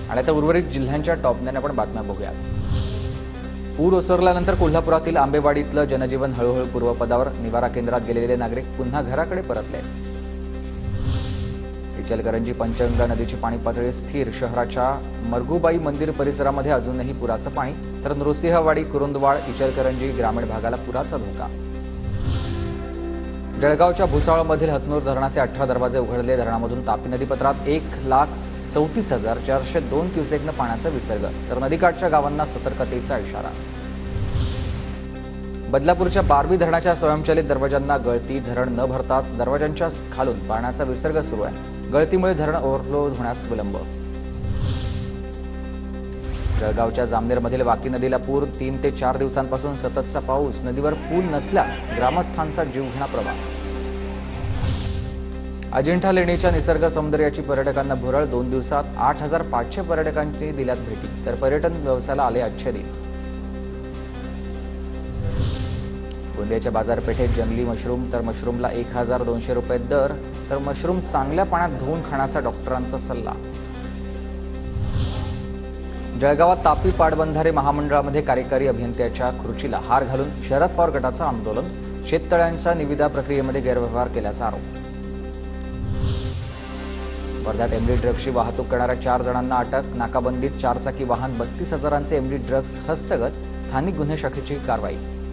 आणि आता उर्वरित जिल्ह्यांच्या टॉपने आपण बातम्या बघूयात। पूर ओसरल्यानंतर कोल्हापुरातील आंबेवाडीतलं जनजीवन हळूहळू पूर्वपदावर, निवारा केंद्रात गेलेले नागरिक पुन्हा घराकडे परतले। इचलकरंजी पंचगंगा नदीची पाणी पातळी स्थिर, शहराच्या मरगुबाई मंदिर परिसरामध्ये अजूनही पुराचं पाणी, तर नृसिंहवाडी, कुरुंदवाड, इचलकरंजी ग्रामीण भागाला पुराचा धोका। जळगावच्या भुसावळमधील हतनूर धरणाचे 18 दरवाजे उघडले, धरणामधून तापी नदीपात्रात 1,34,402 क्युसेकनं पाण्याचा विसर्ग, तर नदीकाठच्या गावांना सतर्कतेचा इशारा। बदलापूरच्या बारवी धरणाच्या स्वयंचलित दरवाजांना गळती, धरण न भरताच दरवाजांच्या खालून पाण्याचा विसर्ग सुरू आहे। गळतीमुळे धरण ओव्हरफ्लो होण्यास विलंब। जळगावच्या जामनेरमधील वाकी नदीला पूर, 3 ते 4 दिवसांपासून सततचा पाऊस, नदीवर पूल नसल्याने ग्रामस्थांचा जीवघेणा प्रवास। अजिंठा लेणीच्या निसर्ग सौंदर्याची पर्यटकांना भुरळ, 2 दिवसात 8,500 पर्यटकांनी दिल्यात भेटी, तर पर्यटन व्यवसायाला आले अच्छे दिन। गोंदियाच्या बाजारपेठेत जंगली मशरूम, तर मशरूमला 1,200 रुपये दर, तर मशरूम चांगल्या पाण्यात धुवून खाण्याचा डॉक्टरांचा सल्ला। जळगावात तापी पाटबंधारे महामंडळामध्ये कार्यकारी अभियंत्याच्या खुर्चीला हार घालून शरद पवार गटाचं आंदोलन, शेततळ्यांच्या निविदा प्रक्रियेमध्ये गैरव्यवहार केल्याचा आरोप। वर्ध्यात एमडी ड्रग्सची वाहतूक करणाऱ्या 4 जणांना अटक, नाकाबंदीत 4 चाकी वाहन 32,000चे एमडी ड्रग्स हस्तगत, स्थानिक गुन्हे शाखेची कारवाई।